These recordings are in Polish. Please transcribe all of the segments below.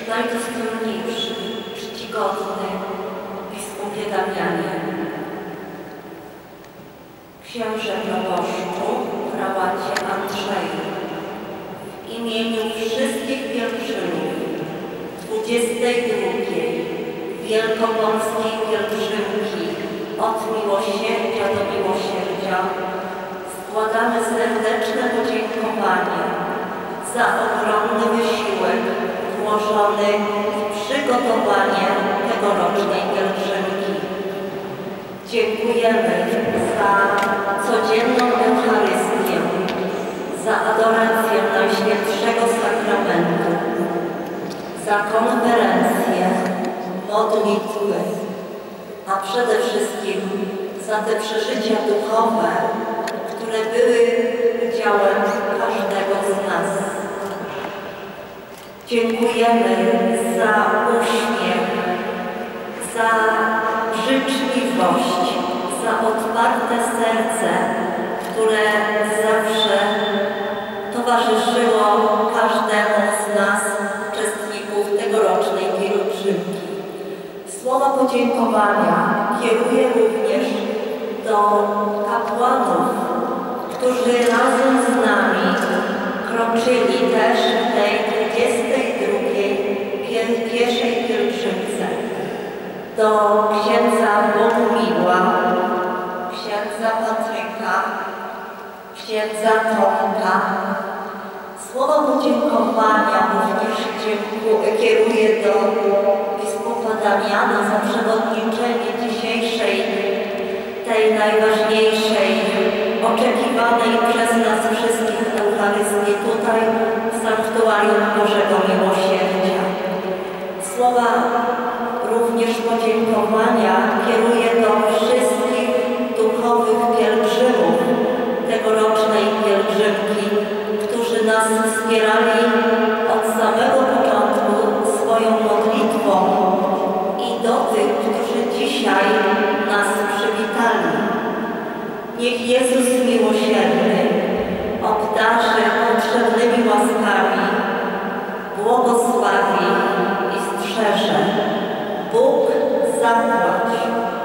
najdostojniejszy, czcigodny biskupie Damianie, księże proboszczu, prałacie Andrzeju, w imieniu wszystkich pielgrzymów 22. Wielkopolskiej pielgrzymki od miłosierdzia do miłosierdzia składamy serdeczne podziękowanie za ogromny wysiłek włożony w przygotowanie tegorocznej pielgrzymki. Dziękujemy za codzienną Eucharystię, za adorację Najświętszego Sakramentu, za konferencje, modlitwy, a przede wszystkim za te przeżycia duchowe, które były udziałem każdego z nas. Dziękujemy za uśmiech, za życzliwość, za otwarte serce, które zawsze towarzyszyło każdemu z nas, uczestników tegorocznej pielgrzymki. Słowa podziękowania kieruję również do kapłanów, którzy razem z nami kroczyli też w tej 22. pieszej pielgrzymce. Do księdza Bogumiła, księdza Patryka, księdza Tomka. Słowa podziękowania również kieruję do biskupa Damiana za przewodniczenie dzisiejszej, tej najważniejszej, oczekiwanej przez nas wszystkich Eucharystii tutaj w Sanktuarium Bożego Miłosierdzia. Słowa również podziękowania kieruję do wszystkich duchowych pielgrzymów tegorocznej pielgrzymki, którzy nas wspierali od samego początku swoją modlitwą i do tych, którzy dzisiaj nas przywitali. Niech Jezus miłosierny obdarzy potrzebnymi łaskami, błogosławi i strzeże. Bóg zapłać.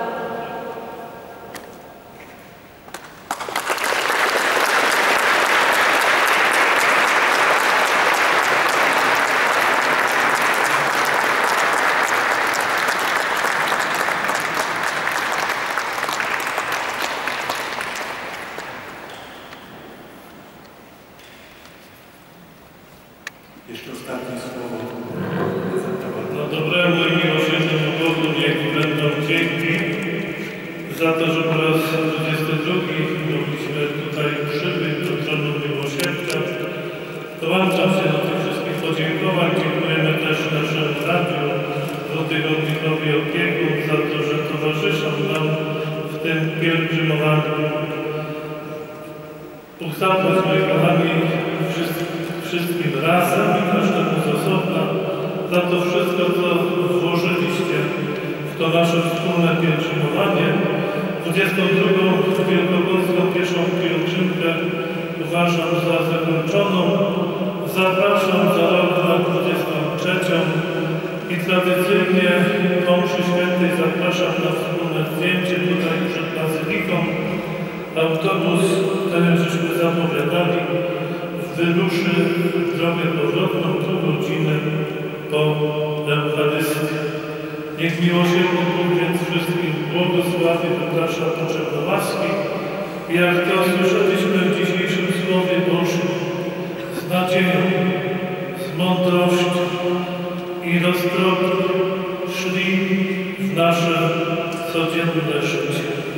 Jeszcze ostatnie słowo. No dobremu i miłosiernnemu Bogu niech będą dzięki za to, że po raz 22 mogliśmy tutaj przybyć do tronu miłosierdzia. Dołączam się do tych wszystkich podziękowań. Dziękujemy też naszemu radiu, dwutygodnikowi opiekun za to, że towarzyszą nam w tym pielgrzymowaniu. Bóg zapłać, moi kochani, wszystkim razem i każdemu z osobna za to wszystko, co włożyliście w to nasze wspólne pielgrzymowanie. 22. Wielkopolską pieszą pielgrzymkę uważam za zakończoną. Zapraszam za rok na 23. I tradycyjnie po mszy świętej zapraszam na wspólne zdjęcie tutaj przed bazyliką. Autobus, ten żeśmy zapowiadali, wyruszy w drogę powrotną pół godziny po Eucharystii. Niech miłosierny Bóg więc wszystkich błogosławi, wyprasza potrzebne łaski. I jak to słyszeliśmy w dzisiejszym Słowie Bożym, z nadzieją, z mądrością i roztropnie szli w nasze codzienne życie.